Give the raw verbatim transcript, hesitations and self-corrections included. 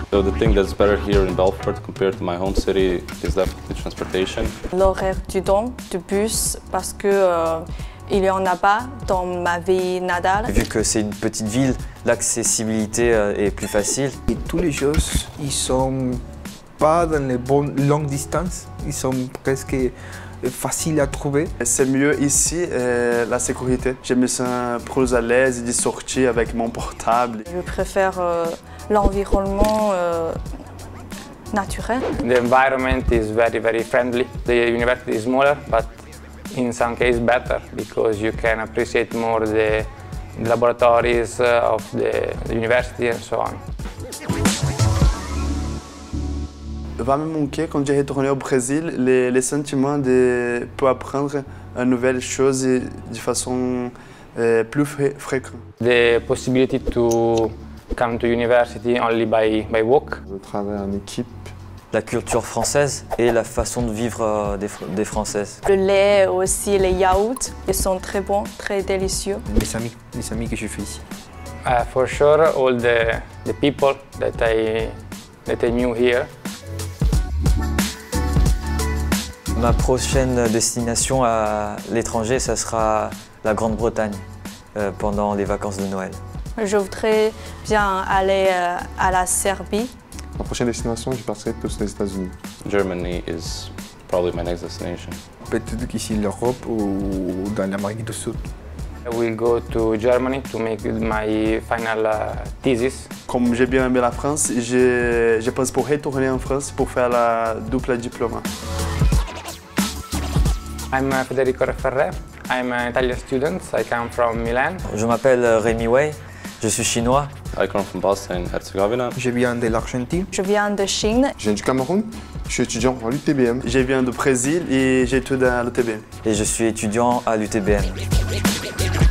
So the thing that's better here in Belfort compared to my home city is definitely transportation. L'horaire du temps, du bus, parce que euh, il n'y en a pas dans ma vie natale. Vu que c'est une petite ville, l'accessibilité est plus facile. Et tous les choses, ils sont pas dans les bonnes longues distances, ils sont presque faciles à trouver. C'est mieux ici, euh, la sécurité. Je me sens plus à l'aise de sortir avec mon portable. Je préfère euh, l'environnement euh, naturel. The environment is very, very friendly. The university is smaller, but in some cases better because you can appreciate more the laboratories of the university and so on. Va me manquer quand j'ai retourné au Brésil les, les sentiments de pouvoir apprendre une nouvelle chose de façon euh, plus fré fréquente. The possibility to come to university only by, by walk. Le travail en équipe. La culture française et la façon de vivre des, des Françaises. Le lait aussi, les yaourts, ils sont très bons, très délicieux. Les amis, les amis que je fais ici. Uh, for sure, all the, the people that I, that I knew here. Ma prochaine destination à l'étranger, ça sera la Grande-Bretagne euh, pendant les vacances de Noël. Je voudrais bien aller euh, à la Serbie. Ma prochaine destination, je partirai plus aux États-Unis. Germany is probably my next destination. Peut-être qu'ici l'Europe ou dans l'Amérique du Sud. I will go to Germany to make my final uh, thesis. Comme j'ai bien aimé la France, je, je pense pour retourner en France pour faire la double diplôme. I'm uh, Federico Referre. I'm an Italian student. I come from Milan. Je m'appelle Rémi Wei, je suis chinois. I come from Bosnia and Herzegovina. Je viens de l'Argentine. Je viens de Chine. Je viens du Cameroun, je suis étudiant à l'U T B M. Je viens du Brésil et j'étudie à l'U T B M. Et je suis étudiant à l'U T B M.